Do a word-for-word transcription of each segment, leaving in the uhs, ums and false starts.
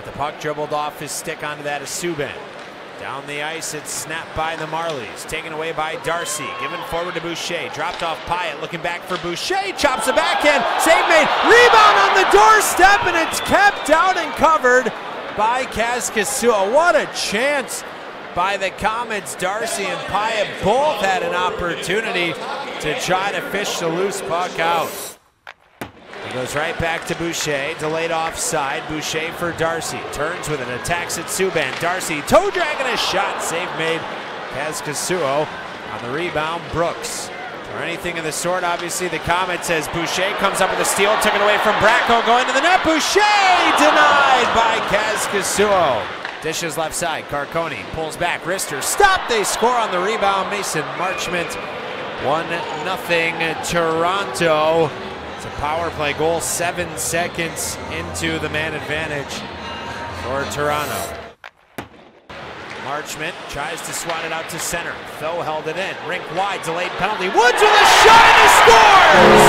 The puck dribbled off his stick onto that is Subban. Down the ice, it's snapped by the Marlies. Taken away by Darcy. Given forward to Boucher. Dropped off Pyatt. Looking back for Boucher. Chops the backhand. Save made. Rebound on the doorstep, and it's kept out and covered by Kaskisuo. What a chance by the Comets. Darcy and Pyatt both had an opportunity to try to fish the loose puck out. It goes right back to Boucher, delayed offside. Boucher for Darcy, turns with it, attacks at Subban. Darcy, toe dragging a shot, save made. Kaskisuo on the rebound, Brooks. Or anything of the sort, obviously the Comets as Boucher comes up with a steal, took it away from Bracco, going to the net. Boucher denied by Kaskisuo. Dishes left side, Carcone pulls back, Rister, stop, they score on the rebound. Mason Marchment, one nothing Toronto. It's a power play goal, seven seconds into the man advantage for Toronto. Marchment tries to swat it out to center. Thow held it in. Rink wide, delayed penalty. Woods with a shot and he scores!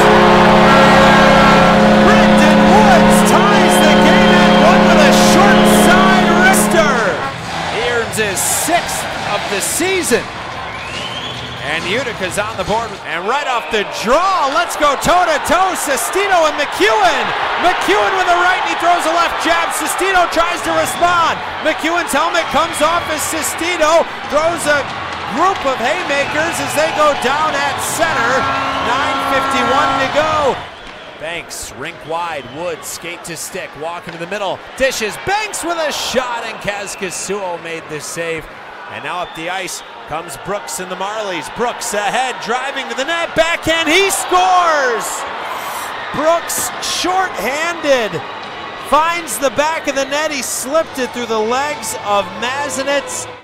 Brendan Woods ties the game at one with a short side wrister. He earns his sixth of the season. And Utica's on the board, and right off the draw, let's go toe-to-toe, Sestino and McEwen. McEwen with a right, and he throws a left jab. Sestino tries to respond. McEwen's helmet comes off as Sestino throws a group of haymakers as they go down at center. nine fifty-one to go. Banks, rink wide, Woods, skate to stick, walk into the middle, dishes, Banks with a shot, and Kaskisuo made the save. And now up the ice comes Brooks and the Marlies. Brooks ahead, driving to the net, backhand, he scores! Brooks, short-handed, finds the back of the net, he slipped it through the legs of Mazanec.